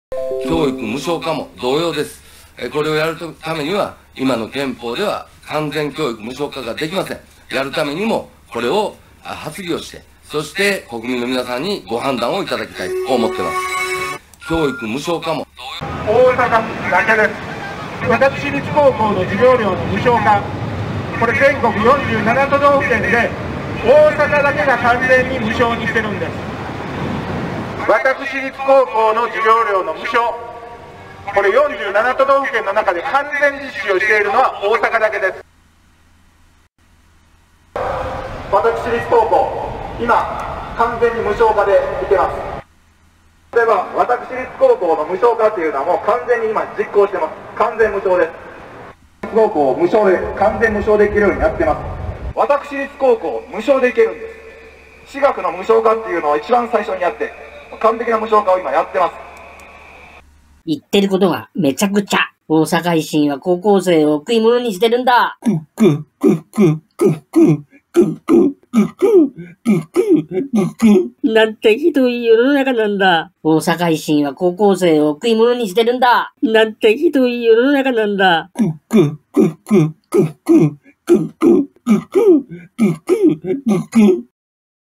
教育無償化も同様です。これをやるためには、今の憲法では完全教育無償化ができません。やるためにも、これを発議をして、そして国民の皆さんにご判断をいただきたいと思っています。教育無償化も。 大阪府だけです。私立高校の授業料の無償化、これ全国47都道府県で、大阪だけが完全に無償にしてるんです。私立高校の授業料の無償、これ47都道府県の中で完全実施をしているのは大阪だけです。私立高校、今、完全に無償化でいけます。例えば、私立高校の無償化っていうのはもう完全に今実行してます。完全無償です。高校を無償で、完全無償でいけるようにやってます。私立高校無償でいけるんです。私学の無償化っていうのを一番最初にやって、完璧な無償化を今やってます。 言ってることがめちゃくちゃ。大阪維新は高校生を食い物にしてるんだ。なんてひどい世の中なんだ。大阪維新は高校生を食い物にしてるんだ。なんてひどい世の中なんだ。